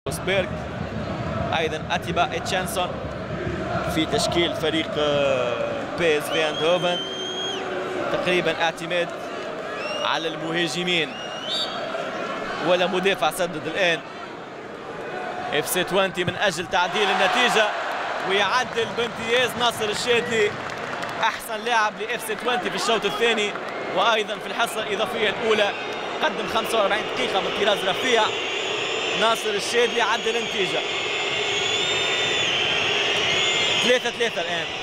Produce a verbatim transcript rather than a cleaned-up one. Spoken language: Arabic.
روسبيرغ ايضا اتيبا اتشانسون في تشكيل فريق بي اس في ايندهوفن. تقريبا اعتماد على المهاجمين ولا مدافع سدد الان. اف سي عشرين من اجل تعديل النتيجه ويعدل بامتياز ناصر الشادلي احسن لاعب لاف سي عشرين في الشوط الثاني وايضا في الحصه الاضافيه الاولى. قدم خمسة وأربعين دقيقه من طراز رفيع. ناصر الشادلي عدل النتيجه ثلاثة ثلاثة الان.